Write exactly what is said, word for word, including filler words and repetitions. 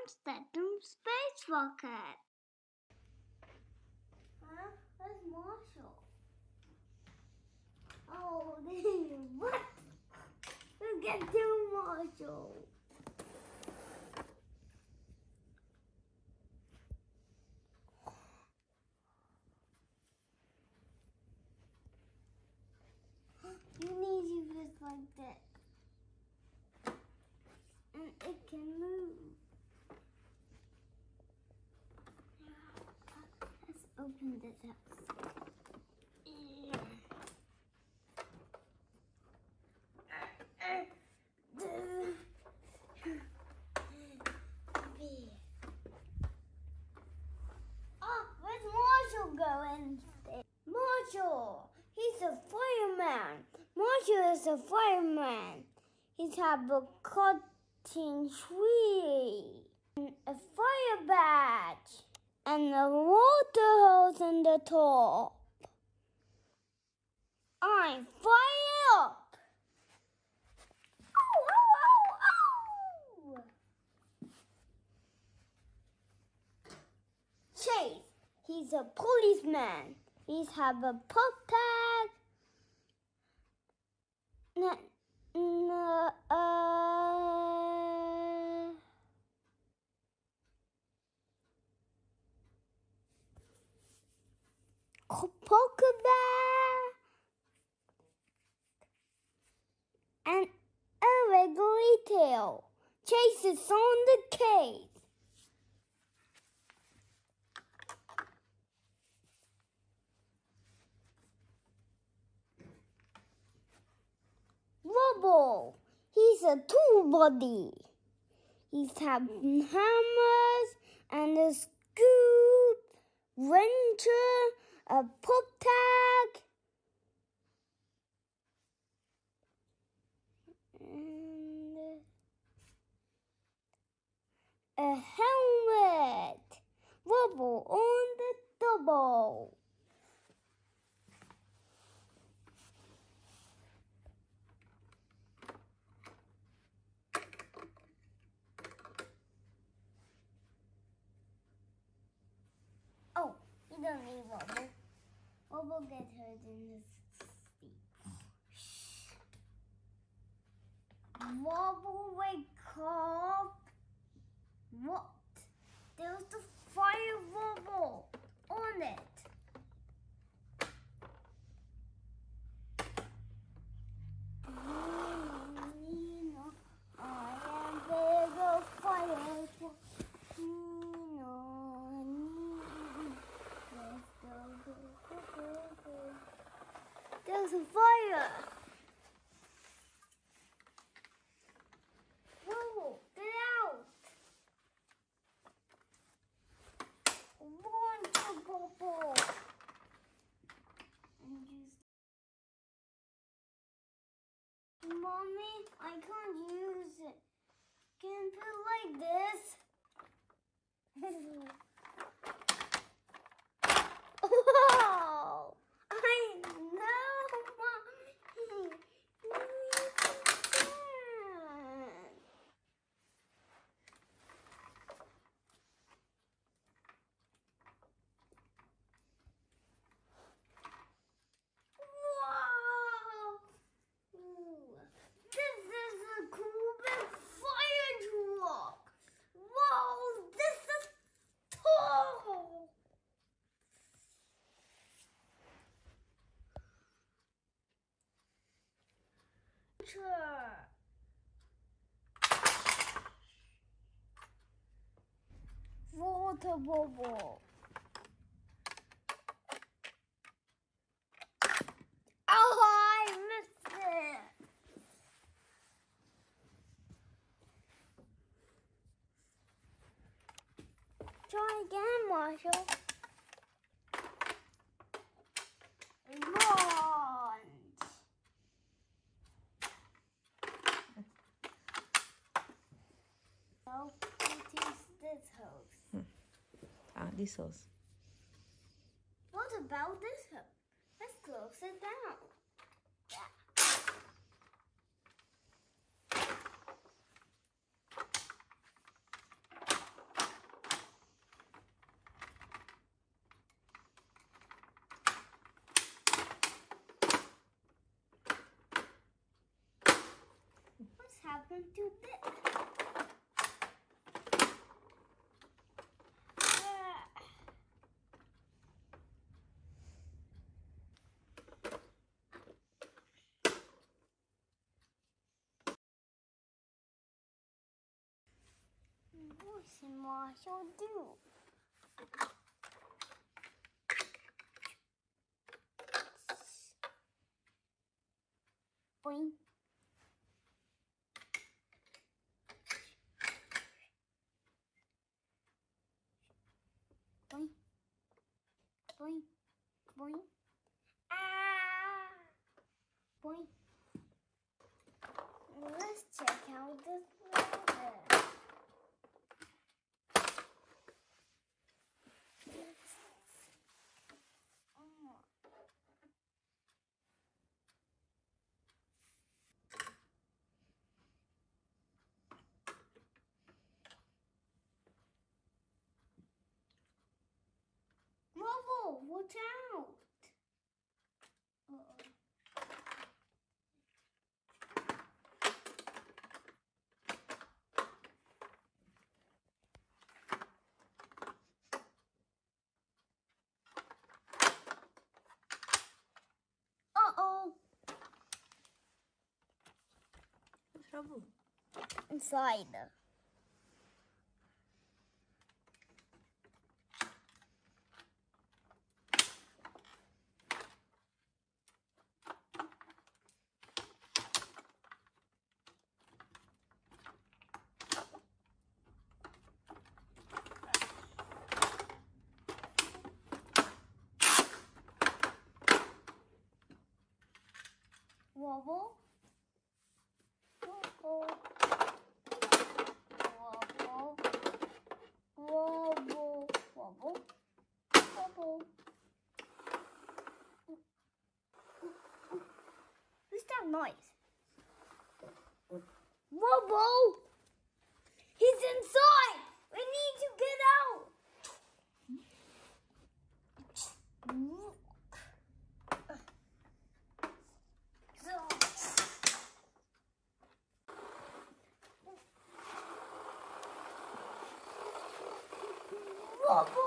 Statham space rocket. Huh? Where's Marshall? Oh, what? Let's get to Marshall. You need to use like that. And it can move. Let's open this up. Oh, where's Marshall going? Marshall! He's a fireman. Marshall is a fireman. He's have a cutting tree, and a fire badge, and a water hose in the top. I'm fire up! Ow, ow, ow, ow! Chase, he's a policeman. He's have a pop tag. N n uh, poker bear and a regular tail. Chase is on the case. Rubble. He's a tool body. He's have hammers and a scoop, wrencher, a pop tag, and a helmet. Rubble on the double. Oh, you don't need Rubble. Rubble get hurt in the sleep. Rubble, wake up. What? There's the fire Rubble on it. I am bigger fire. There's a fire! Whoa, get out! Launch a bubble! And use Mommy, I can't use it. Can put it like this? Whoa! I know, Mommy. Wow! Ooh. This is a cool big fire truck. Wow! This is tall. Water bubble. Oh, I missed it. Try again, Marshall. Launch. Now, it is this hose. Hmm. Ah, this hose. What about this hose? Let's close it down. Yeah. One, two, three. What should Marshall do? Boing. Boing. Boing. Boing. Ah! Boing. Let's check out this letter. Robo, watch out! Uh-oh. Uh-oh. What's trouble? Inside. Wobble. Wobble. Wobble. Wobble. Wobble. Wobble. What's that noise? Wobble! He's inside! We need to get out! Wobble!